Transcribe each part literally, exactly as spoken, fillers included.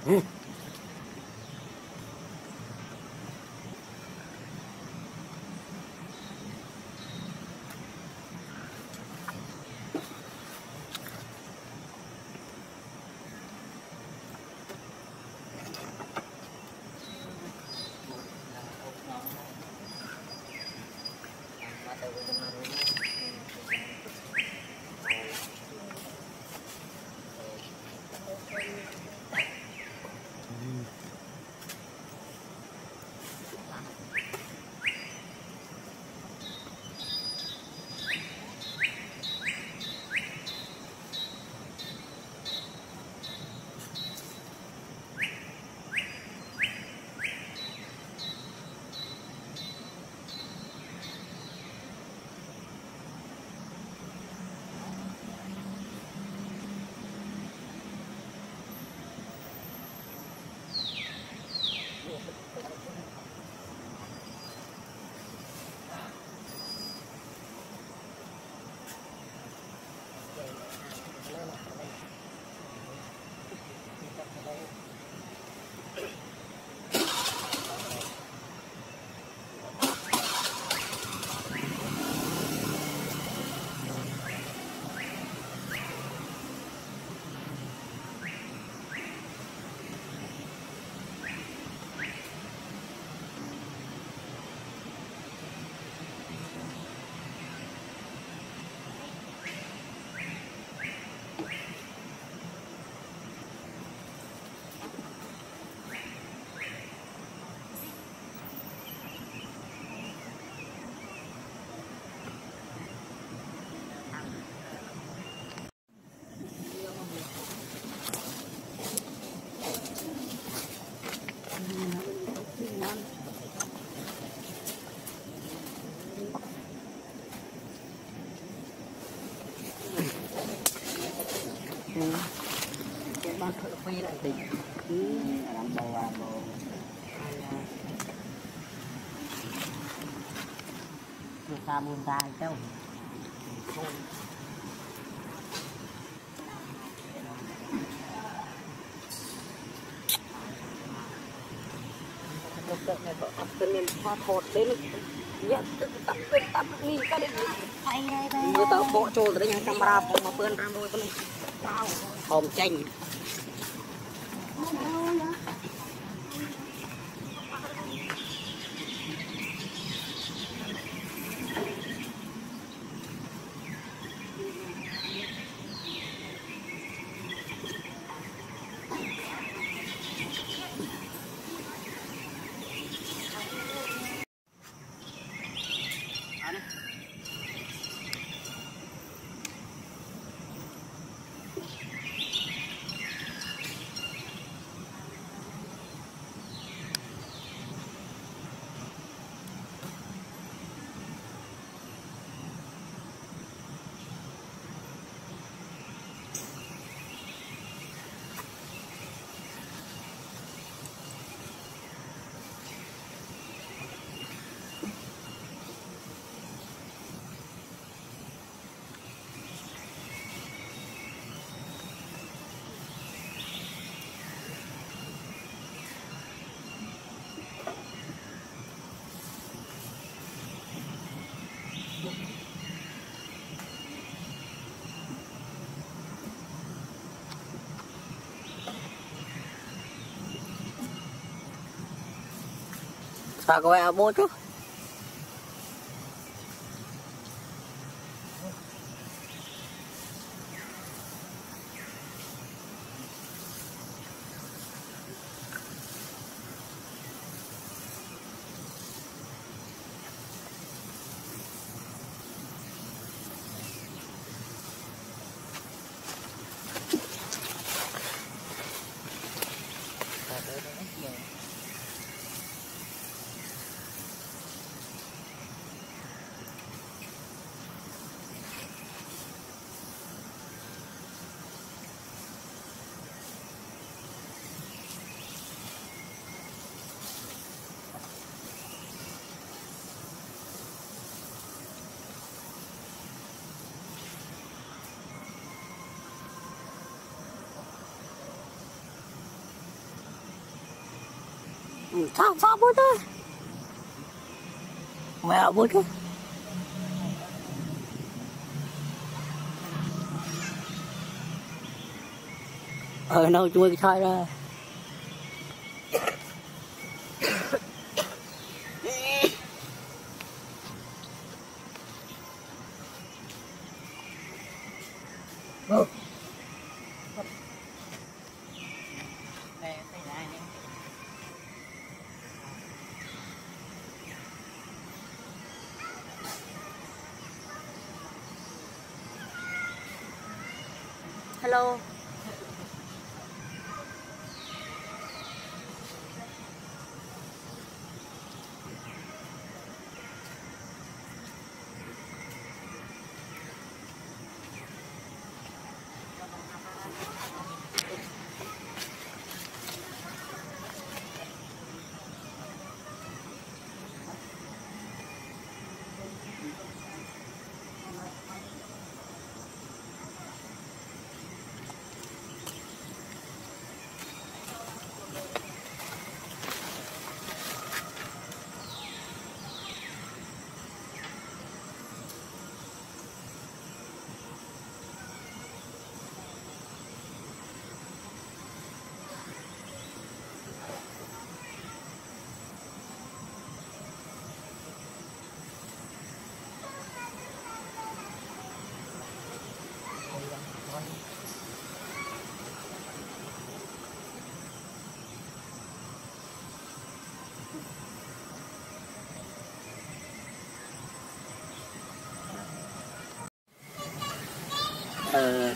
Bạn thợ phi lại thì cứ làm bầu vào bầu người ta buồn ta đâu tên nên hoa thọt đến nhận tập tập tập đi cái đấy người ta bộ trôi tới nhà camera mà phơn ra rồi con tao hòm chanh sao có ai bố chứ sao sao bố thôi mẹ bố chứ ờ đâu chui cái chai ra ừ. Hello. Ờ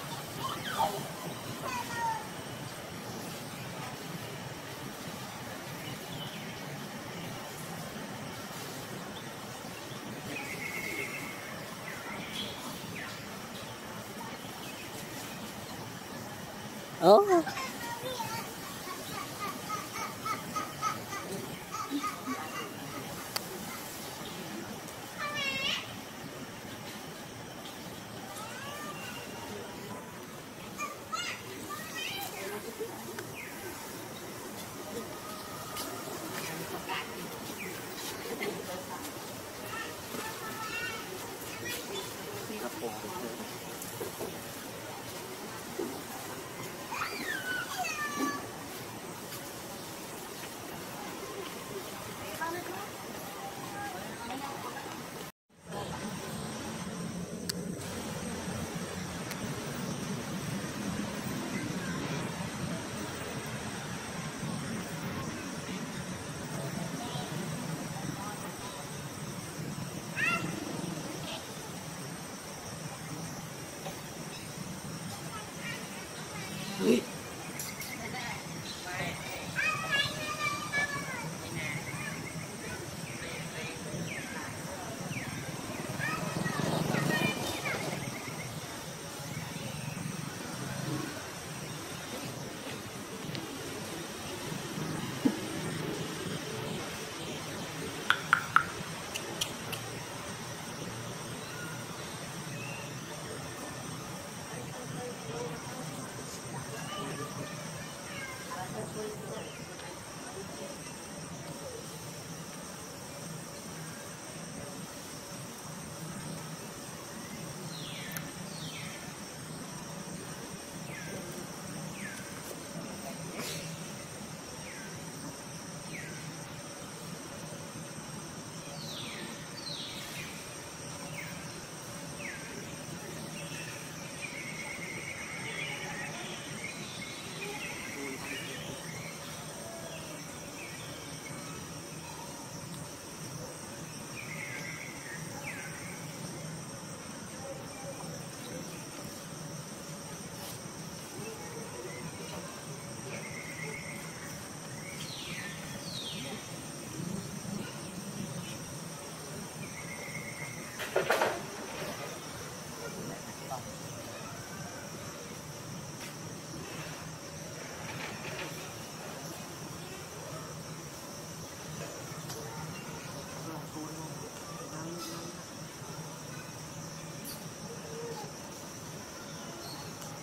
ớ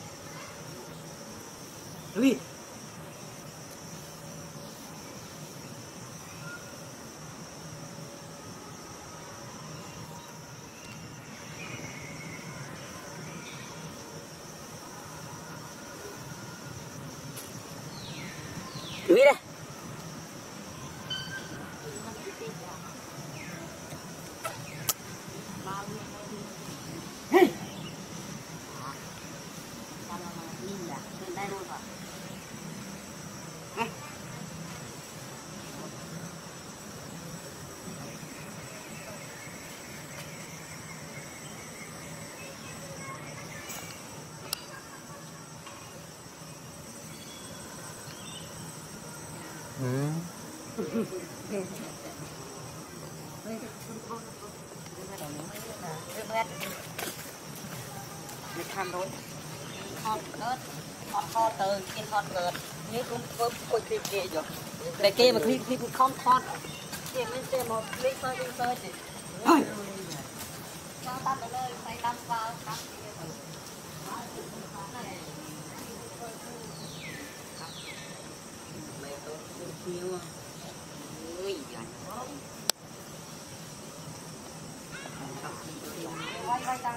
Ui. Để tham thôi hot ớt hot hot từ trên hot ớt như cũng có coi clip kia rồi để kia mà clip clip không hot kia mới xem một clip sơ clip sơ chị cho tắt ở nơi tay tắt vào tắt nhiều ui quay quay tăng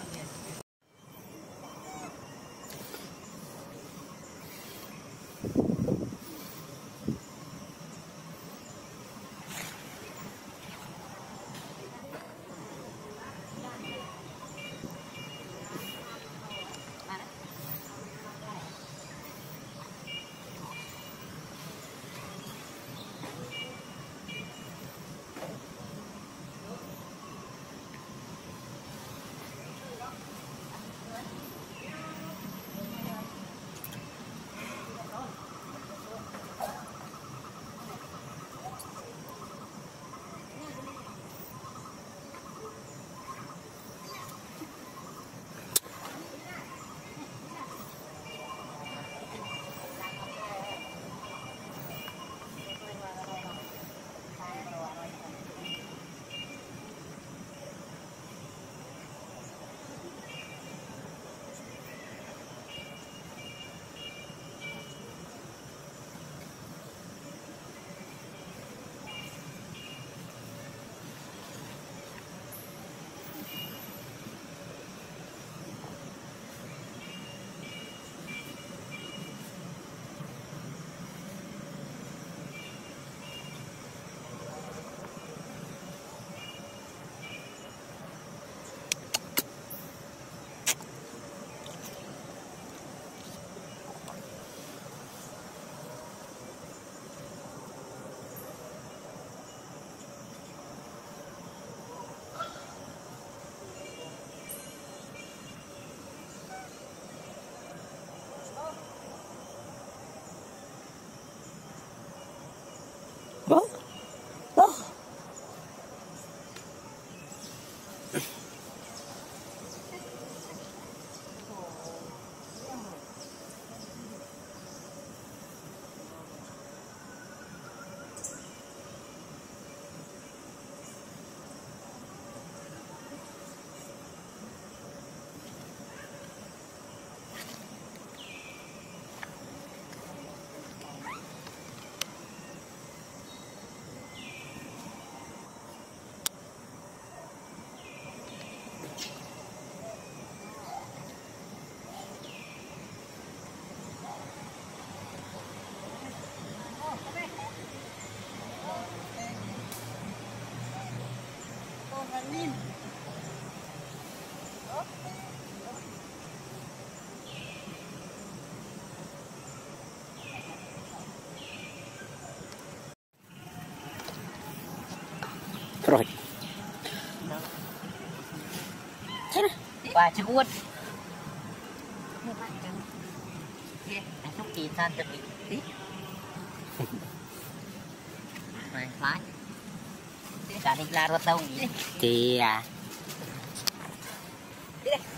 Đó. Đó. Rồi. Thế này. Bà chưa uất. Anh không kỳ san cho mình tí. Này, lái. Cả đi la ra tông gì. Thì à. Đi đây.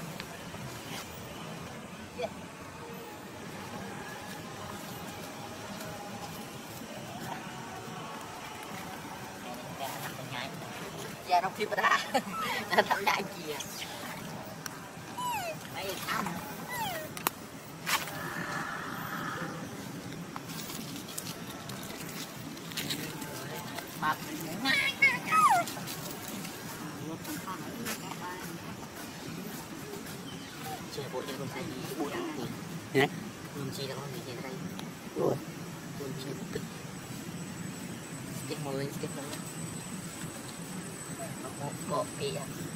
Dạ nó phim ra nó thằng đại gì à đây thăm mặt chơi bộ chơi con tay bộ đắng gì hả mình chơi là con gì trên đây rồi mình chơi tức stick mồi stick mồi một bộ kia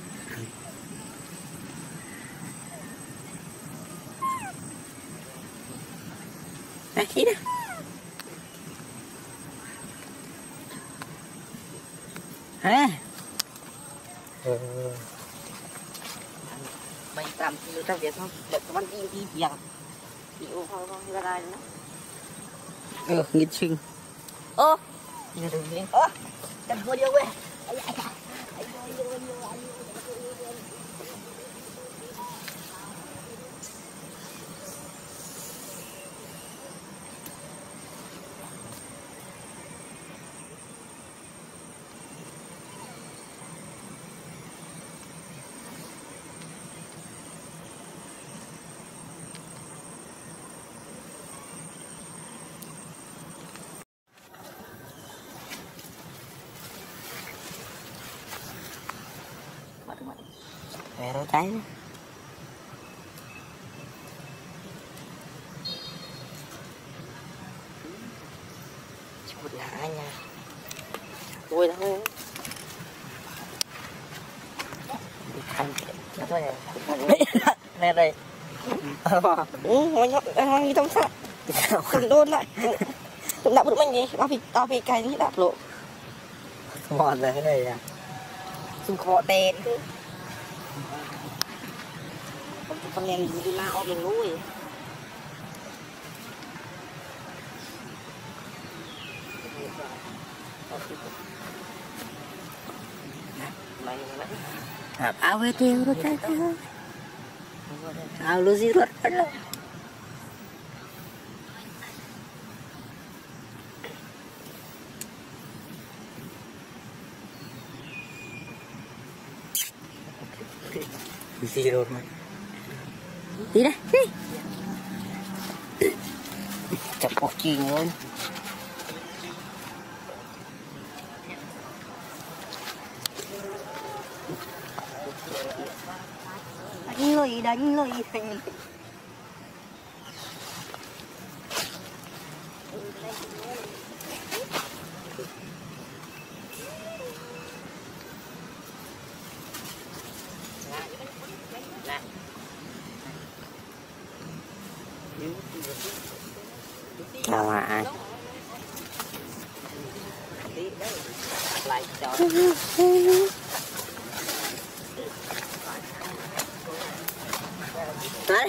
đây đi nè hả mày làm gì trong việc không để các bạn đi đi việc đi ô không không ra đây nữa ừ nghiệt sinh ô Như đừng miếng. Ơ, chân vô điêu quê. Về rồi cháy. Chút là anh nha. Tôi đó thôi. Anh thôi này. Nè đây. Ừ, nó nhóc nó như trong sạ. Không đôn lại. Tụi nạp được mình gì? Bao vì bao vì cái gì đạp lộ. Ngon rồi cái này à. Xung khó tên chứ. Con em đi la ôm mình ngủ vậy. Áo về tiêu rồi cái thứ. Áo lu gì rồi phải không? Gì rồi mà. Đi đây, đi. Chọc bọc chi luôn. Đánh lùi, đánh lùi, đánh lùi. Chào ạ. Lại cho. Đấy.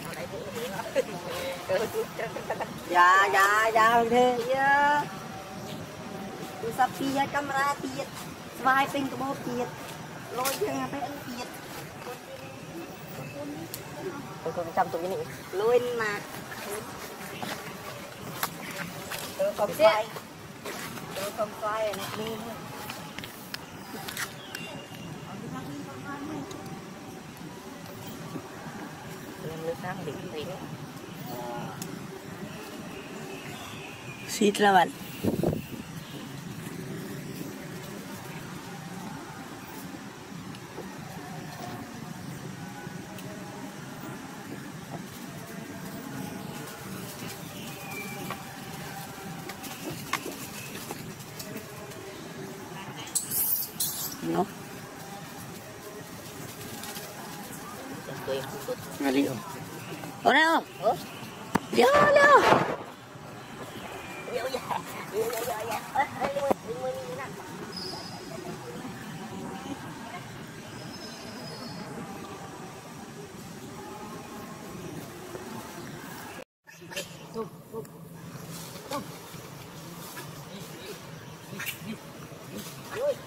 Dạ dạ dạ thế nhá. Tôi sắp đi ra camera tiệt. Vai pin của bố tiệt. Lôi ra phải ăn tiệt. Tôi còn chăm tụi này. Lôi mà. Tôi không xoay. Tôi không xoay này đi. Nước sáng thì thấy đấy. Xịt là bạn. Nó. Nga liệu. Ở đây không? Ủa? Liêu liêu. Liêu dạ. Liêu dạ dạ dạ. Ơ, ê liêu liêu liêu nè. Tum tum. Tum. Ui.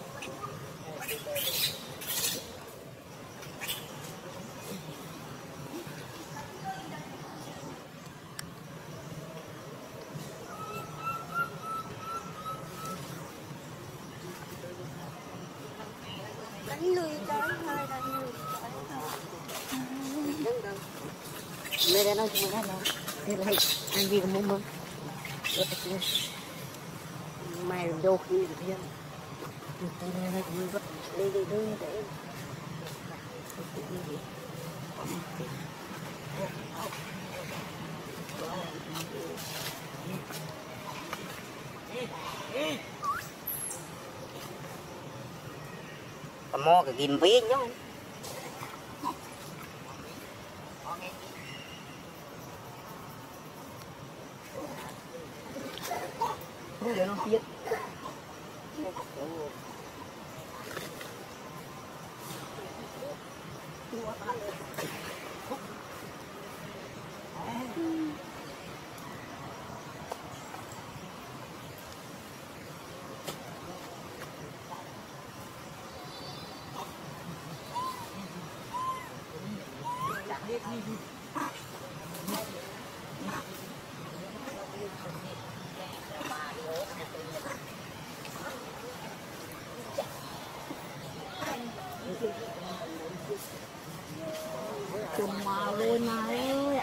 Đánh lùi đánh lùi đánh lùi lên đây nó chịu hết rồi thế là anh gì cũng muốn mừng mày vô khi được thêm đi đi đi để mo cái kim viên chứ không để nó tiết chùm màu luôn mà ơi.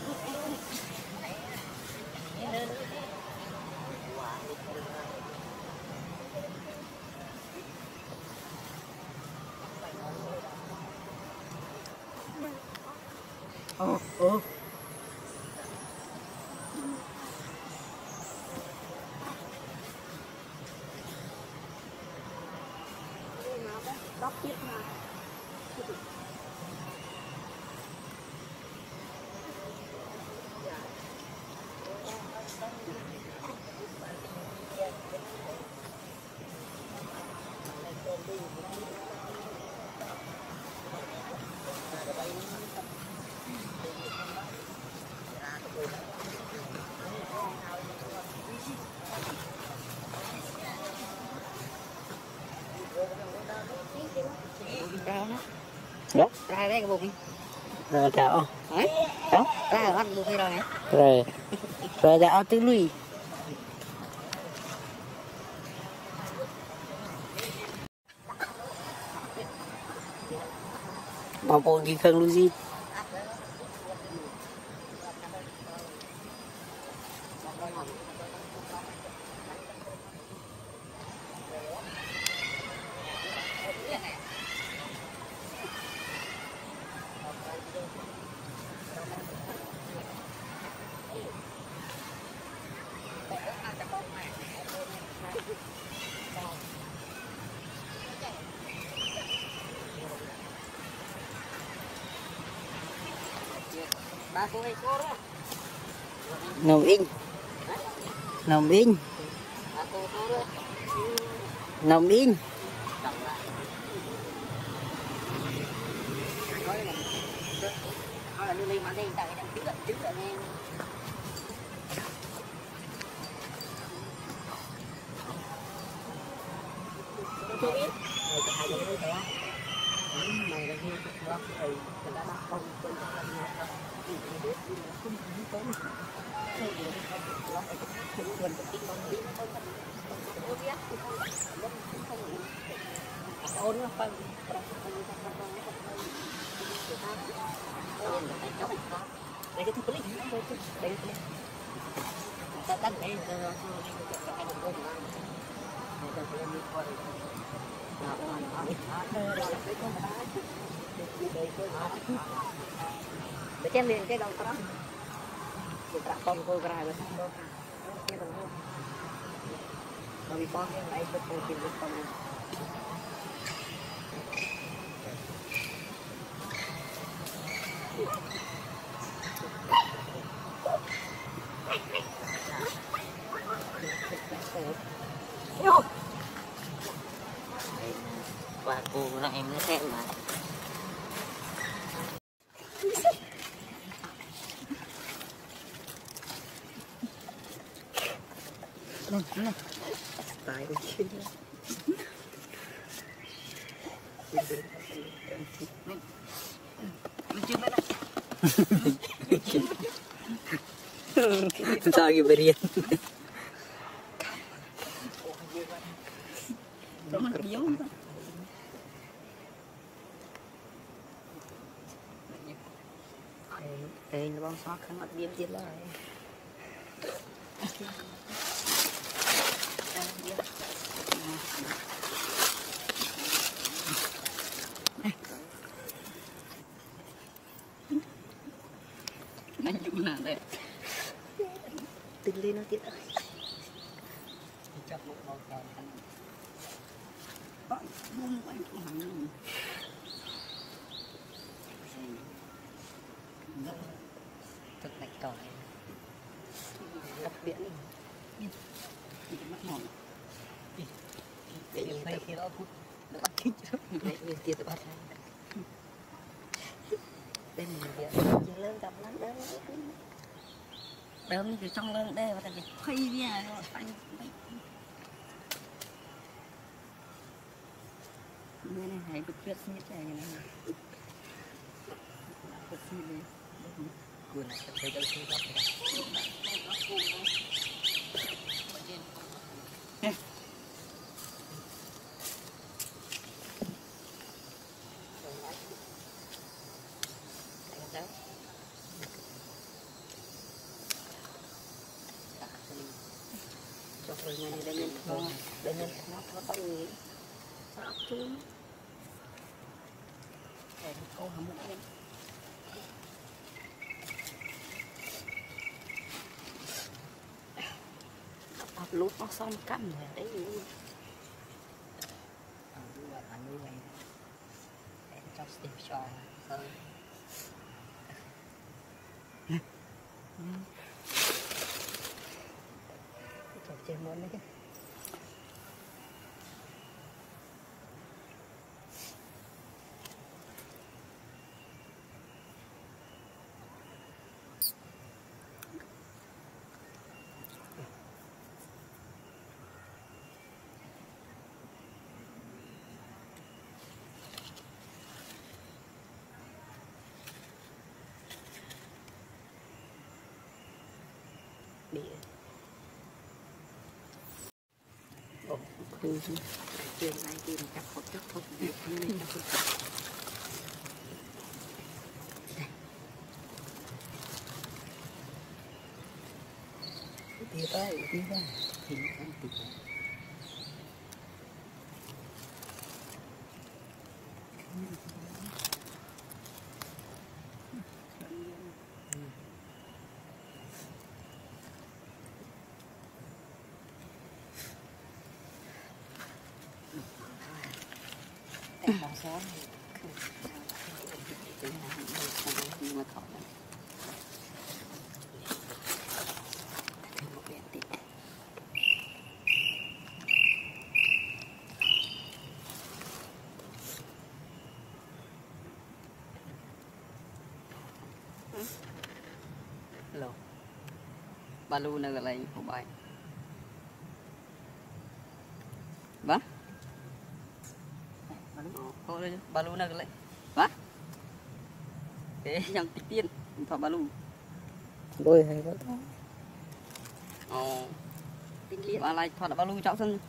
Ồ, ồ. Đắp tiếp mà. Đó. Ra đây cái bụng. Rồi chào. Hả? Đó. Ra ở ăn bụng rồi hả? Rồi. Rồi chào tư lùi. Mà bộ gì khăn lưu gì? Ba cô hay cô đó. Nồng in. Nồng in. Ba cô cô đó. Nồng in. Thôi là đưa lên mà đây tại đang chữ chữ lại nghe. Chưa biết. Này có hai giống đấy thế. Mày là như đó thì người ta bắt không quên làm gì hết. Thì biết không không có. Đây là không có cái quên cái tiếng con biết không có. Không biết không không không ôn nó phân đây cái thứ clip đây đây ta đánh đây rồi hai đồng con này người ta lên đi coi để xem liền cái đầu đó để trả con cô ra rồi cái đầu đó rồi con cái này tôi tôi tìm được con Và cô là em nó xem mà. này này tại cái chuyện Sao cái berian? đây nó bong xóa khăn mặt viêm tiết lại anh cũng là đây tính lên nó tiết ơi chắc một bao cao bạn không anh cũng hẳn thật lạnh cỏ đặc biệt mắt mòn để nhìn thấy khi đó phút nó bắt kích đấy như tiền tự bắt đây mình việc chỉ lên tập lắm đấy đớm từ trong lên đây và tại vì khay nha nó xanh bên này hay bị tuyết như thế này này Cuốn này thấy đâu chưa gặp cho rồi ngày này đây nên nó đây nên nó nó tao nghĩ sao chứ để câu hàm một em đập lút nó xong cắm rồi đấy luôn ăn như vậy ăn như vậy để cho steam cho hơn cho chơi món đấy chứ bị ồคือเปลี่ยนไอเดียจากขดจากขดเด็กนี่จากขดตีได้ตีได้ถึงขั้นตีได้แต่ของซ้อนคือเป็นน้ำมันของมันมาถอดแล้วถึงมาเปลี่ยนติดฮัลโหลบาลูนอะไรผมไปบ้าthôi balloon này lại vả thế nhang tịch tiên thọ balloon đôi hay đó ồ tịch tiên mà lại thọ balloon cháu thân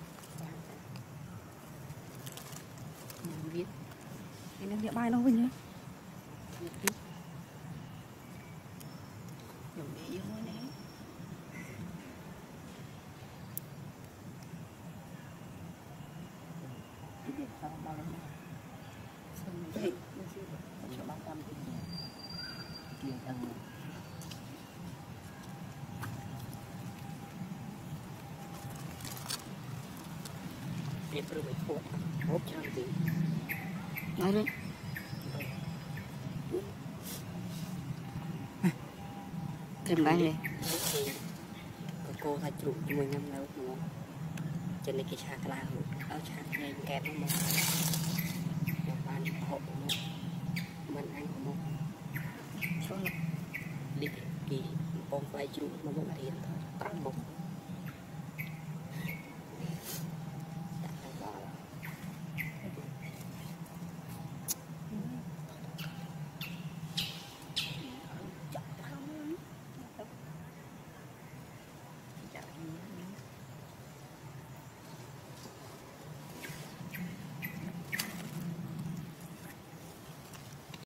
viết cái năng địa bài nó mình nhá dùng để yêu nó nè sao bao lâu nữa xong đây cho ba trăm tiền tăng tiền rồi bị phốt phốt cho gì nói đi thêm cái này cô thay chụp cho mình năm lâu nữa cho nên cái chạc là áo chạc này kẹp nó một một bàn hộ một mình ăn một số đi kỳ bông vai chụp mà một tiền tăng một